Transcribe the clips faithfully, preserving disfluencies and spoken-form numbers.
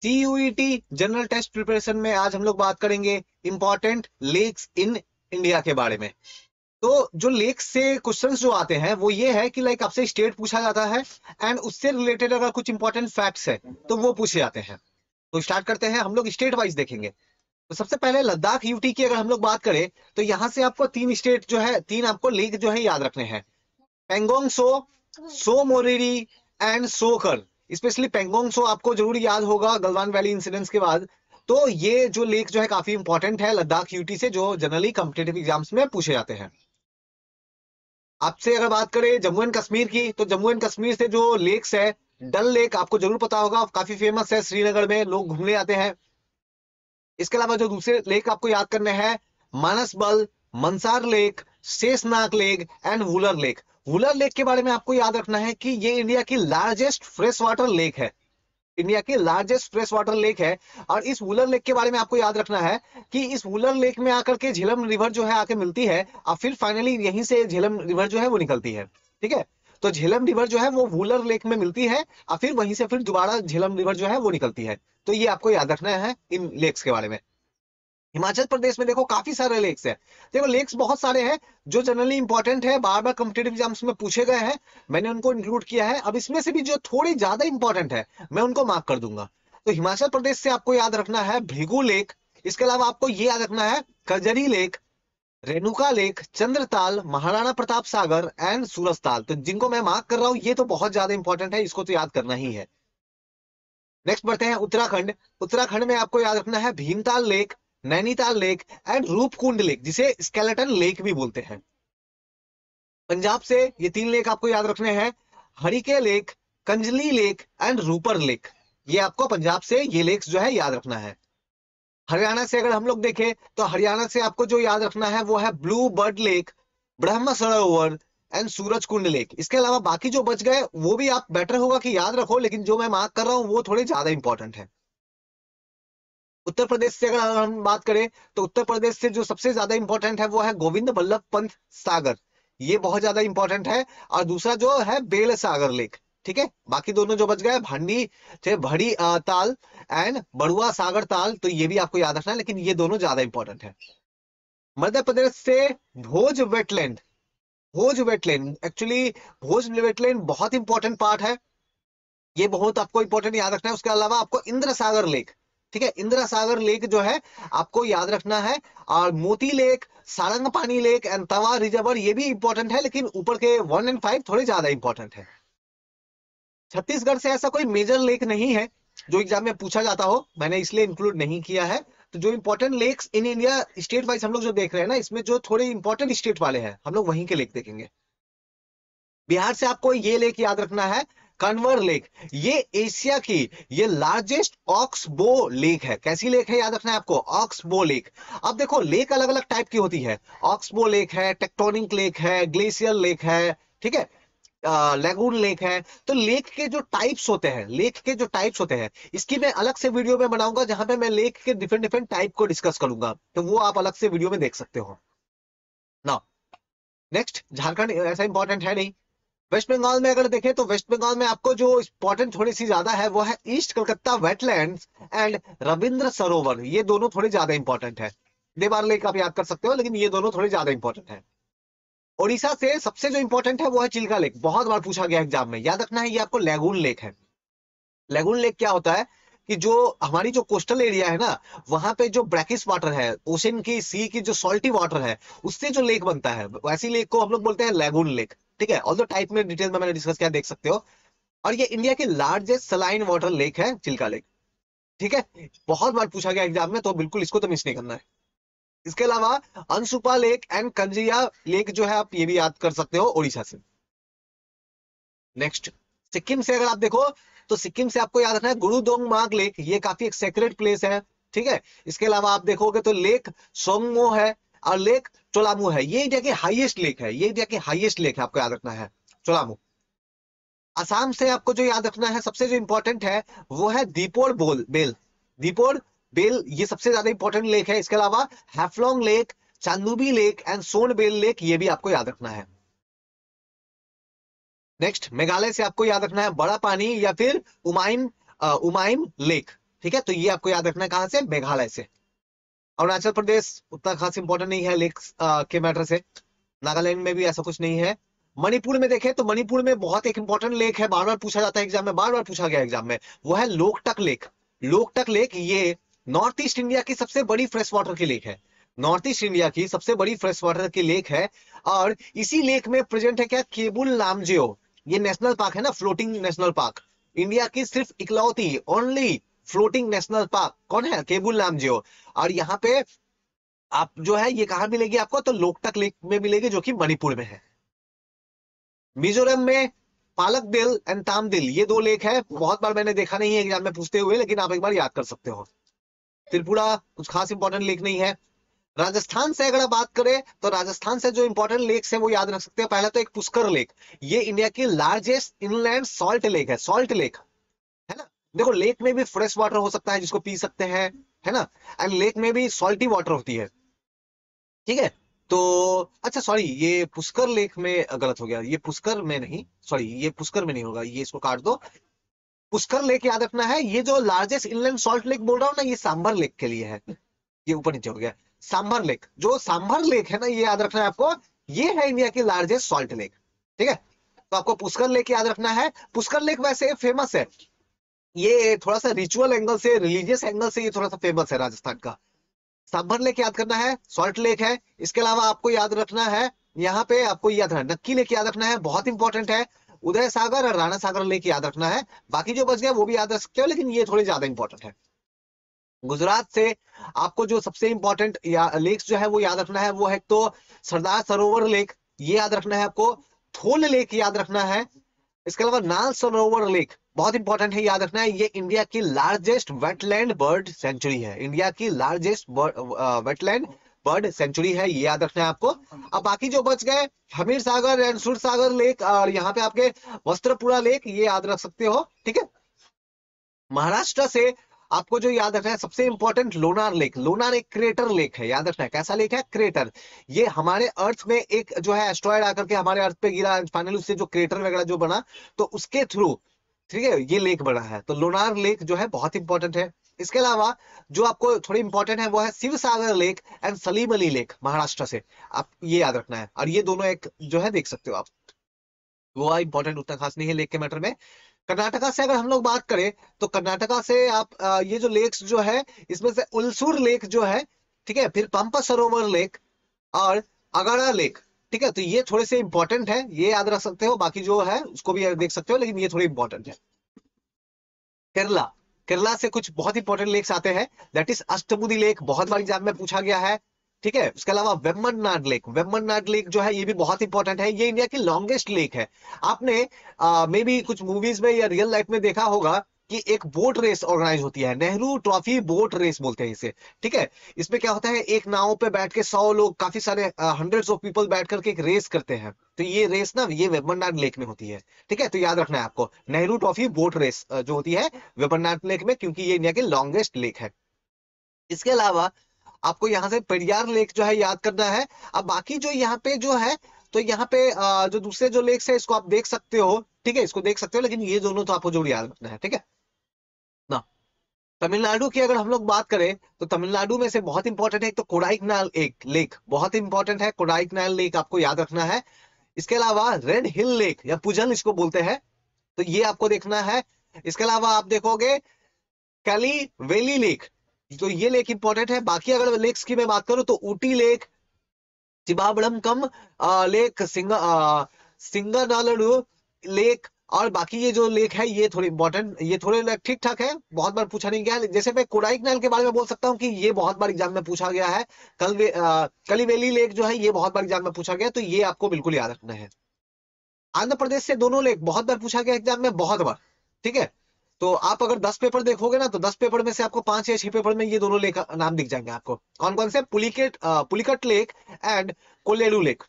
CUET general test preparation में आज हम लोग बात करेंगे इंपॉर्टेंट लेक्स इन इंडिया के बारे में। तो जो लेक्स से क्वेश्चंस जो आते हैं वो ये है कि लाइक आपसे स्टेट पूछा जाता है एंड उससे रिलेटेड अगर कुछ इंपॉर्टेंट फैक्ट्स है तो वो पूछे जाते हैं। तो स्टार्ट करते हैं, हम लोग स्टेट वाइज देखेंगे। तो सबसे पहले लद्दाख यूटी की अगर हम लोग बात करें तो यहाँ से आपको तीन स्टेट जो है, तीन आपको लेक जो है याद रखने हैं, पेंगोंग सो, सो मोरिरी एंड सोकर। स्पेशली पेंगोंग सो आपको जरूर याद होगा गलवान वैली इंसिडेंट्स के बाद। तो ये जो लेक जो है काफी इंपॉर्टेंट है लद्दाख यूटी से, जो जनरली कॉम्पिटेटिव एग्जाम्स में पूछे जाते हैं। आपसे अगर बात करें जम्मू एंड कश्मीर की, तो जम्मू एंड कश्मीर से जो लेक्स है, डल लेक आपको जरूर पता होगा, काफी फेमस है, श्रीनगर में लोग घूमने आते हैं। इसके अलावा जो दूसरे लेक आपको याद करने हैं, Manasbal, Mansar lake, Sheshnag lake and Wular lake. Wular lake के बारे में आपको याद रखना है कि ये इंडिया की लार्जेस्ट फ्रेश वाटर लेक है, इंडिया की लार्जेस्ट फ्रेश वाटर लेक है। और इस वुलर लेक के बारे में आपको याद रखना है कि इस वुलर लेक में आकर के झेलम रिवर जो है आके मिलती है और फिर फाइनली यहीं से झेलम रिवर जो है वो निकलती है। ठीक है, तो झेलम रिवर जो है वो वुलर लेक में मिलती है और फिर वहीं से फिर दोबारा झेलम रिवर जो है वो निकलती है। तो ये आपको याद रखना है इन लेक्स के बारे में। हिमाचल प्रदेश में देखो काफी सारे लेक्स है। देखो लेक्स बहुत सारे हैं जो जनरली इंपॉर्टेंट है, बार बार कॉम्पिटेटिव एग्जाम्स में पूछे गए हैं, मैंने उनको इंक्लूड किया है। अब इसमें से भी जो थोड़ी ज्यादा इंपॉर्टेंट है मैं उनको मार्क कर दूंगा। तो हिमाचल प्रदेश से आपको याद रखना है भृगु लेक। इसके अलावा आपको ये याद रखना है Khajjiar lake, Renuka lake, Chandratal, Maharana Pratap Sagar and Surajtal. तो जिनको मैं मार्क कर रहा हूं ये तो बहुत ज्यादा इंपॉर्टेंट है, इसको तो याद करना ही है। नेक्स्ट बढ़ते हैं उत्तराखंड। उत्तराखंड में आपको याद रखना है Bhimtal lake, Nainital lake and Roopkund lake, जिसे स्केलेटन लेक भी बोलते हैं। पंजाब से ये तीन लेक आपको याद रखने हैं, Harike lake, Kanjli lake and Ropar lake. ये आपको पंजाब से ये लेक्स जो है याद रखना है। हरियाणा से अगर हम लोग देखें तो हरियाणा से आपको जो याद रखना है वो है blue bird lake, Brahma Sarovar and Suraj Kund lake. इसके अलावा बाकी जो बच गए वो भी आप बेटर होगा कि याद रखो, लेकिन जो मैं मार्क कर रहा हूं वो थोड़े ज्यादा इंपॉर्टेंट है। उत्तर प्रदेश से अगर हम बात करें तो उत्तर प्रदेश से जो सबसे ज्यादा इंपॉर्टेंट है वो है गोविंद बल्लभ पंत सागर, ये बहुत ज्यादा इंपॉर्टेंट है। और दूसरा जो है बेल सागर लेक। ठीक है, बाकी दोनों जो बच गए भांडी थे भड़ी अ, ताल एंड बड़ुआ सागर ताल, तो ये भी आपको याद रखना है, लेकिन ये दोनों ज्यादा इंपॉर्टेंट है। मध्य प्रदेश से Bhoj wetland, Bhoj wetland actually Bhoj wetland बहुत इंपॉर्टेंट पार्ट है, ये बहुत आपको इंपॉर्टेंट याद रखना है। उसके अलावा आपको इंद्र सागर लेक, ठीक है, इंदिरा सागर लेक जो है आपको याद रखना है। और मोती लेक, सारंग पानी लेक एंड तवा रिजर्वर ये भी इंपॉर्टेंट है, लेकिन ऊपर के वन एंड फाइव थोड़े ज्यादा इंपॉर्टेंट है। छत्तीसगढ़ से ऐसा कोई मेजर लेक नहीं है जो एग्जाम में पूछा जाता हो, मैंने इसलिए इंक्लूड नहीं किया है। तो जो important lakes in India state wise हम लोग जो देख रहे हैं ना, इसमें जो थोड़े इंपॉर्टेंट स्टेट वाले हैं हम लोग वहीं के लेक देखेंगे। बिहार से आपको ये लेक याद रखना है, कन्वर लेक। ये एशिया की ये लार्जेस्ट ऑक्सबो लेक है। कैसी लेक है याद रखना है आपको, ऑक्सबो लेक। अब देखो लेक अलग अलग टाइप की होती है, ऑक्सबो लेक है, टेक्टोनिक लेक है, ग्लेशियर लेक है, ठीक है, लेगून लेक है। तो लेक के जो टाइप्स होते हैं, लेक के जो टाइप्स होते हैं इसकी मैं अलग से वीडियो में बनाऊंगा जहां पे मैं लेक के डिफरेंट डिफरेंट टाइप को डिस्कस करूंगा, तो वो आप अलग से वीडियो में देख सकते हो ना। नेक्स्ट, झारखंड ऐसा इंपॉर्टेंट है नहीं। वेस्ट बंगाल में अगर देखें तो वेस्ट बंगाल में आपको जो इंपॉर्टेंट थोड़ी सी ज्यादा है वो है east Calcutta wetlands and Rabindra Sarovar, ये दोनों थोड़े ज्यादा इंपॉर्टेंट है। देवार लेक आप याद कर सकते हो, लेकिन ये दोनों थोड़े ज्यादा इंपॉर्टेंट है। ओडिशा से सबसे जो इंपॉर्टेंट है वो है चिल्का लेक, बहुत बार पूछा गया एग्जाम में, याद रखना है ये आपको लैगून लेक है। लैगून लेक क्या होता है कि जो हमारी जो कोस्टल एरिया है ना वहां पे जो ब्रैकिश वाटर है, ओशन की सी की जो सॉल्टी वाटर है उससे जो लेक बनता है वैसी लेक को हम लोग बोलते हैं लैगून लेक। ठीक है, ऑल द टाइप में डिटेल में मैंने डिस्कस किया, देख सकते हो। और ये इंडिया की लार्जेस्ट सलाइन वाटर लेक है चिल्का लेक। ठीक है, बहुत बार पूछा गया एग्जाम में, तो बिल्कुल इसको तो मिस नहीं करना है। इसके अलावा Anshupa lake and Kanjia lake जो है आप ये भी याद कर सकते हो ओडिशा से। नेक्स्ट, सिक्किम से अगर आप देखो तो सिक्किम से आपको याद रखना है गुरुदोंग मार्ग लेक, ये काफी एक सेक्रेट प्लेस है। ठीक है, इसके अलावा आप देखोगे तो लेक सोंगमो है और लेक चोलामू है, ये इंडिया की हाईएस्ट लेक है, ये इंडिया की हाईएस्ट लेक है, आपको याद रखना है चोलामू। असम से आपको जो याद रखना है सबसे जो इंपॉर्टेंट है वो है दीपोर बोल बेल, दीपोर बेल ये सबसे ज्यादा इंपॉर्टेंट लेक है। इसके अलावा Haflong lake, Chandubi lake and Son Beel lake ये भी आपको याद रखना है। नेक्स्ट, मेघालय से आपको याद रखना है बड़ा पानी या फिर उमाइम उमाइम लेक। ठीक है, तो ये आपको याद रखना है कहां से, मेघालय से। अरुणाचल प्रदेश उतना खास इंपॉर्टेंट नहीं है लेक के मैटर से, नागालैंड में भी ऐसा कुछ नहीं है। मणिपुर में देखें तो मणिपुर में बहुत एक इंपॉर्टेंट लेक है, बार बार पूछा जाता है एग्जाम में, बार बार पूछा गया एग्जाम में, वो है लोकटक लेक। लोकटक लेक ये नॉर्थ ईस्ट इंडिया की सबसे बड़ी फ्रेश वाटर की लेक है, नॉर्थ ईस्ट इंडिया की सबसे बड़ी फ्रेश वाटर की लेक है। और इसी लेक में प्रेजेंट है क्या, केबुल लामजेओ, ये नेशनल पार्क है ना, फ्लोटिंग नेशनल पार्क, इंडिया की सिर्फ इकलौती ओनली फ्लोटिंग नेशनल पार्क कौन है, केबुल लामजेओ। और यहाँ पे आप जो है ये कहां मिलेगी आपको, तो लोकटक लेक में मिलेगी जो कि मणिपुर में है। मिजोरम में पालक दिल एंड तामदिल ये दो लेक है, बहुत बार मैंने देखा नहीं है एग्जाम में पूछते हुए, लेकिन आप एक बार याद कर सकते हो। त्रिपुरा कुछ खास इंपॉर्टेंट लेक नहीं है। राजस्थान से अगर आप बात करें तो राजस्थान से जो इंपॉर्टेंट लेक्स है वो याद रख सकते हैं। पहला तो एक पुष्कर लेक, ये इंडिया की लार्जेस्ट इनलैंड सॉल्ट लेक है, सॉल्ट लेक है ना। देखो लेक में भी फ्रेश वाटर हो सकता है जिसको पी सकते हैं, है ना, एंड लेक में भी सॉल्टी वाटर होती है, ठीक है। तो अच्छा सॉरी, ये पुष्कर लेक में गलत हो गया, ये पुष्कर में नहीं, सॉरी ये पुष्कर में नहीं होगा, ये इसको काट दो। पुष्कर लेक याद रखना है, ये जो लार्जेस्ट इनलैंड सॉल्ट लेक बोल रहा हूँ ना, ये सांबर लेक के लिए है, ये ऊपर नीचे हो गया। सांभर लेक, जो सांभर लेक है ना, ये याद रखना है आपको, ये है इंडिया की लार्जेस्ट सॉल्ट लेक, ठीक है। तो आपको पुष्कर लेक याद रखना है। पुष्कर लेक वैसे फेमस है, ये थोड़ा सा रिचुअल एंगल से, रिलीजियस एंगल से ये थोड़ा सा फेमस है राजस्थान का। सांभर लेक याद करना है, सॉल्ट लेक है। इसके अलावा आपको याद रखना है, यहाँ पे आपको याद रखना है, नक्की लेक याद रखना है, बहुत इंपॉर्टेंट है। उदय सागर और राणा सागर लेक याद रखना है, बाकी जो बच गया वो भी याद रख सकते हो, लेकिन ये थोड़ी ज्यादा इंपॉर्टेंट है। गुजरात से आपको जो सबसे इंपॉर्टेंट लेक्स जो है वो याद रखना है, वो है तो सरदार सरोवर लेक, ये याद रखना है आपको। थोल लेक याद रखना है। इसके अलावा नाल सरोवर लेक बहुत इंपॉर्टेंट है, याद रखना है, ये इंडिया की लार्जेस्ट वेटलैंड बर्ड सेंचुरी है, इंडिया की लार्जेस्ट वेटलैंड बर्ड सेंचुरी है, ये याद रखना है आपको। अब बाकी जो बच गए, हमीर सागर एंड सुर सागर लेक, और यहाँ पे आपके वस्त्रपुरा लेक, ये याद रख सकते हो, ठीक है। महाराष्ट्र से आपको जो याद रखना है सबसे इंपॉर्टेंट, लोनार लेक। लोनार एक क्रेटर लेक है, याद रखना है, कैसा लेक है, क्रेटर। ये हमारे अर्थ में एक जो है एस्ट्रॉयड आकर के हमारे अर्थ पे गिरा, फाइनली उससे जो क्रेटर वगैरह जो बना, तो उसके थ्रू, ठीक है, ये लेक बना है। तो लोनार लेक जो है बहुत इंपॉर्टेंट है। इसके अलावा जो आपको थोड़ी इंपॉर्टेंट है वो है Shiv Sagar lake and Salim Ali lake, Maharashtra से, आप ये याद रखना है। और ये दोनों एक जो है देख सकते हो आप, गोवा इंपॉर्टेंट उतना खास नहीं है लेक के मैटर में। कर्नाटका से अगर हम लोग बात करें तो कर्नाटका से आप आ, ये जो लेक्स जो है, इसमें से उलसूर लेक जो है, ठीक है, फिर पंपा सरोवर लेक और अगाड़ा लेक, ठीक है। तो ये थोड़े से इंपॉर्टेंट है, ये याद रख सकते हो, बाकी जो है उसको भी देख सकते हो, लेकिन ये थोड़ी इंपॉर्टेंट है। केरला, केरला से कुछ बहुत इंपॉर्टेंट लेक्स आते हैं, दैट इज अष्टमुदी लेक, बहुत बार एग्जाम में पूछा गया है, ठीक है। उसके अलावा वेम्बनाड लेक, वेम्बनाड लेक जो है ये भी बहुत इंपॉर्टेंट है, ये इंडिया की लॉन्गेस्ट लेक है। आपने मे बी कुछ मूवीज में या रियल लाइफ में देखा होगा कि एक बोट रेस ऑर्गेनाइज होती है, नेहरू ट्रॉफी बोट रेस बोलते हैं इसे, ठीक है। इसमें क्या होता है, एक नाव पे बैठ के सौ लोग, काफी सारे हंड्रेड्स ऑफ पीपल बैठ करके एक रेस करते हैं, तो ये रेस ना ये वेम्बनाड लेक में होती है, ठीक है। तो याद रखना है आपको, नेहरू ट्रॉफी बोट रेस जो होती है वेम्बनाड लेक में, क्योंकि ये इंडिया की लॉन्गेस्ट लेक है। इसके अलावा आपको यहाँ से पेरियार लेक जो है याद करना है। अब बाकी जो यहाँ पे जो है, तो यहाँ पे जो दूसरे जो लेक्स है इसको आप देख सकते हो, ठीक है, इसको देख सकते हो, लेकिन ये दोनों तो आपको जरूर याद रखना है, ठीक है ना। तमिलनाडु की अगर हम लोग बात करें तो तमिलनाडु में से बहुत इंपॉर्टेंट है, एक तो कोडाइकनाल एक लेक बहुत इंपॉर्टेंट है, कोडाइकनाल लेक आपको याद रखना है। इसके अलावा रेड हिल लेक या पुजन इसको बोलते हैं, तो ये आपको देखना है। इसके अलावा आप देखोगे कैली वैली लेक, तो ये लेक इंपॉर्टेंट है। बाकी अगर लेक्स की मैं बात करूं तो Ooty lake, Chembarambakkam lake, सिंगा सिंगानालडू लेक, और बाकी ये जो लेक है ये थोड़ी इंपॉर्टेंट, ये थोड़े ठीक ठाक है, बहुत बार पूछा नहीं गया है। जैसे मैं कोडाइकनाल के बारे में बोल सकता हूँ कि ये बहुत बार एग्जाम में पूछा गया है। कल कलीवेली लेक जो है ये बहुत बार एग्जाम में पूछा गया, तो ये आपको बिल्कुल याद रखना है। आंध्र प्रदेश से दोनों लेक बहुत बार पूछा गया एग्जाम में, बहुत बार, ठीक है। तो आप अगर दस पेपर देखोगे ना, तो दस पेपर में से आपको पांच या छह पेपर में ये दोनों लेक नाम दिख जाएंगे आपको। कौन कौन से, Pulicat Pulicat lake and Kolleru lake,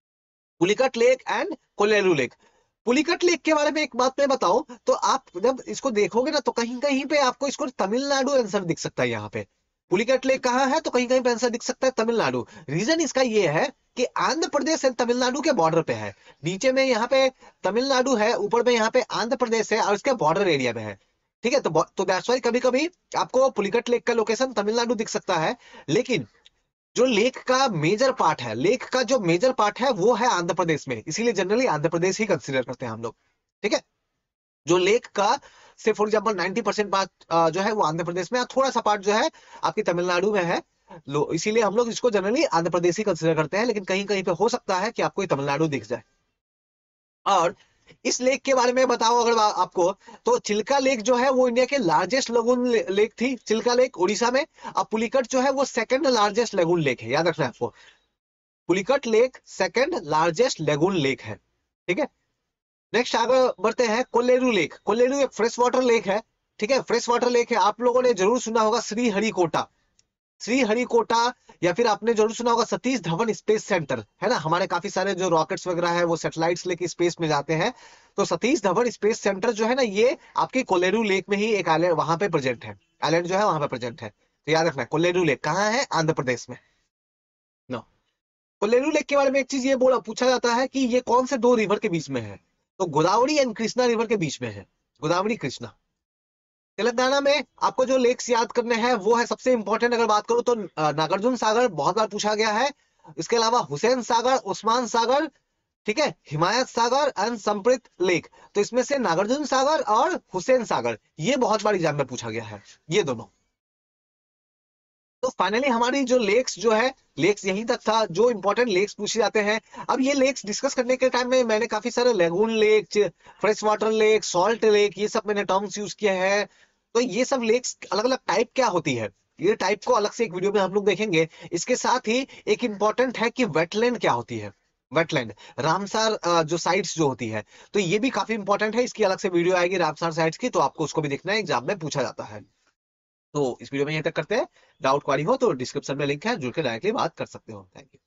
Pulicat lake and Kolleru lake. Pulicat lake के बारे में एक बात मैं बताऊं, तो आप जब इसको देखोगे ना, तो कहीं कहीं पे आपको इसको तमिलनाडु आंसर दिख सकता है। यहाँ पे पुलिकट लेक कहाँ है, तो कहीं कहीं पे आंसर दिख सकता है तमिलनाडु। रीजन इसका ये है कि आंध्र प्रदेश एंड तमिलनाडु के बॉर्डर पे है, नीचे में यहाँ पे तमिलनाडु है, ऊपर में यहाँ पे आंध्र प्रदेश है, और इसके बॉर्डर एरिया में है। ठीक है। तो तो दैट्स वाई कभी कभी आपको पुलिकट लेक का लोकेशन तमिलनाडु दिख सकता है, लेकिन जो लेक का मेजर पार्ट है, लेक का जो मेजर पार्ट है वो है आंध्र प्रदेश में, इसीलिए जनरली आंध्र प्रदेश ही कंसीडर करते हैं हम लोग। ठीक है। जो लेक का से for example ninety percent part जो है वो आंध्र प्रदेश में, थोड़ा सा पार्ट जो है आपकी तमिलनाडु में है, लो इसीलिए हम लोग इसको जनरली आंध्र प्रदेश ही कंसीडर करते हैं, लेकिन कहीं कहीं पे हो सकता है कि आपको ये तमिलनाडु दिख जाए। और इस लेक के बारे में बताओ अगर आ, आपको, तो चिल्का लेक जो है वो इंडिया के लार्जेस्ट लगून ले, लेक थी, चिल्का लेक उड़ीसा में। अब पुलिकट जो है वो सेकंड लार्जेस्ट लगून लेक है, याद रखना है आपको। Pulicat lake second largest lagoon lake है। ठीक है। नेक्स्ट आगे बढ़ते हैं, कोल्लेरू लेक। कोल्लेरू एक फ्रेश वाटर लेक है। ठीक है, फ्रेश वाटर लेक है। आप लोगों ने जरूर सुना होगा श्री हरिकोटा, श्री हरिकोटा, या फिर आपने जरूर सुना होगा सतीश धवन स्पेस सेंटर, है ना। हमारे काफी सारे जो रॉकेट्स वगैरह है वो सैटेलाइट्स लेके स्पेस में जाते हैं, तो सतीश धवन स्पेस सेंटर जो है ना, ये आपके कोल्लेरू लेक में ही एक आइलैंड वहां पे प्रेजेंट है, आइलैंड जो है वहां पे प्रेजेंट है। तो याद रखना, कोल्लेरू लेक कहाँ है, आंध्र प्रदेश में। नो, कोल्लेरू लेक के बारे में एक चीज ये बोला पूछा जाता है कि ये कौन से दो रिवर के बीच में है, तो गोदावरी एंड कृष्णा रिवर के बीच में है, गोदावरी कृष्णा। तेलंगाना में आपको जो लेक्स याद करने हैं वो है सबसे इंपॉर्टेंट, अगर बात करूं तो नागार्जुन सागर बहुत बार पूछा गया है, इसके अलावा हुसैन सागर, उस्मान सागर, ठीक है, हिमायत सागर एंड संप्रीत लेक। तो इसमें से नागार्जुन सागर और हुसैन सागर ये बहुत बार एग्जाम में पूछा गया है, ये दोनों। तो फाइनली हमारी जो लेक्स जो है, लेक्स यहीं तक था, जो इंपॉर्टेंट लेक्स पूछे जाते हैं। अब ये लेक्स डिस्कस करने के टाइम में मैंने काफी सारे lagoon lake, fresh water lake, salt lake, ये सब मैंने टर्म्स यूज किए हैं। तो ये सब लेक्स अलग अलग टाइप क्या होती है, ये टाइप को अलग से एक वीडियो में हम लोग देखेंगे। इसके साथ ही एक इंपॉर्टेंट है कि वेटलैंड क्या होती है, वेटलैंड, रामसार जो साइट्स जो होती है, तो ये भी काफी इंपॉर्टेंट है। इसकी अलग से वीडियो आएगी रामसार साइट्स की, तो आपको उसको भी देखना है, एग्जाम में पूछा जाता है। तो इस वीडियो में यहीं तक करते हैं। डाउट क्वारी हो तो डिस्क्रिप्शन में लिंक है, जुड़ के डायरेक्टली बात कर सकते हो। Thank you.